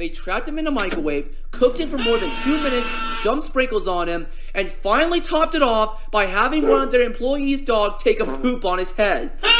They trapped him in a microwave, cooked him for more than 2 minutes, dumped sprinkles on him, and finally topped it off by having one of their employees' dog take a poop on his head.